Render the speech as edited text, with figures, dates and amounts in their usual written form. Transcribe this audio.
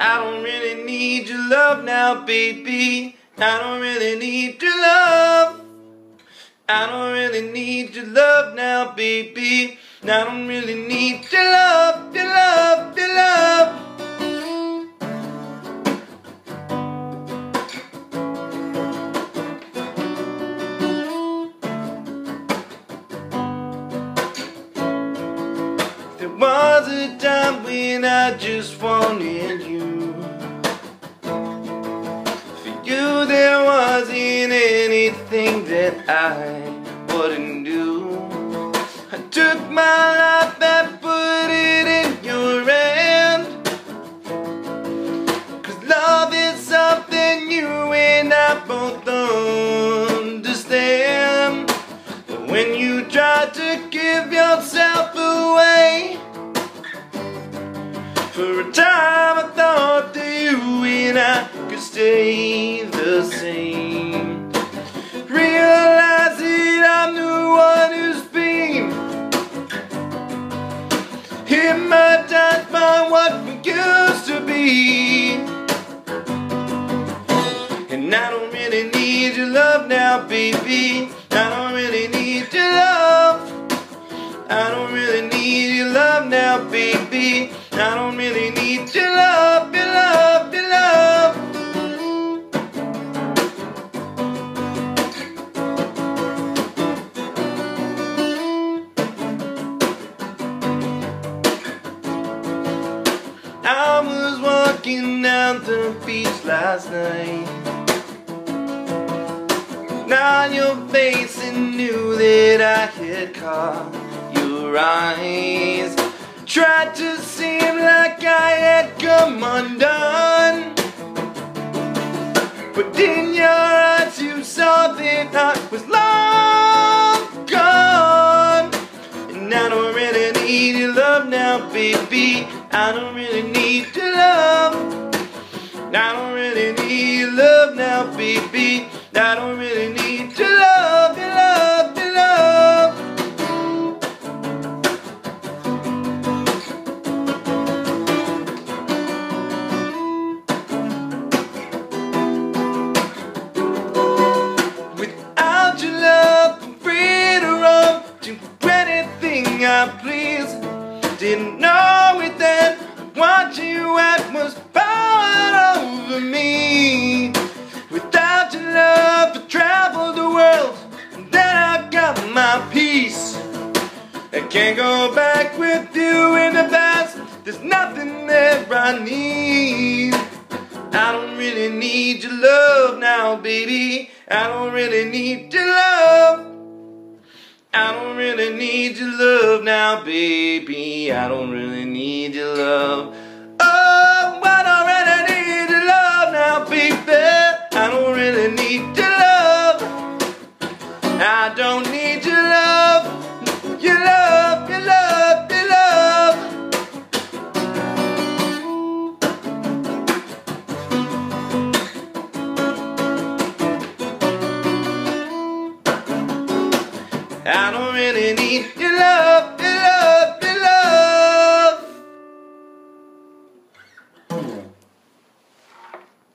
I don't really need your love now, baby. I don't really need your love. I don't really need your love now, baby. I don't really need your love, your love, your love. There was a time when I just wanted you. For you there wasn't anything that I wouldn't do. I took my life and put it in your hand, 'cause love is something you and I both understand. But when you try to give yourself away, for a time I thought that you and I could stay the same. Realize that I'm the one who's been hypnotized by what we used to be. And I don't really need your love now, baby. I don't really need your love. I don't really need your love now, baby. I don't really need your love, your love, your love. I was walking down the beach last night, on your face, and knew that I had caught your eyes. Tried to seem like I had come undone, but in your eyes you saw that I was long gone. And I don't really need your love now, baby. I don't really need your love. I don't really need your love now, baby. I don't really need your love, your love, your love. Without your love, I'm free to roam, do anything I please. Didn't know it then, what you had was power over me. Without your love, I traveled the world, and then I got my peace. I can't go back with you in the past, there's nothing there I need. I don't really need your love now, baby. I don't really need your love. I don't really need your love now, baby. I don't really need your love. Oh, I don't really need your love now, baby. I don't really need your love. I don't need your love. Your love, your love, your love. I don't really need your love.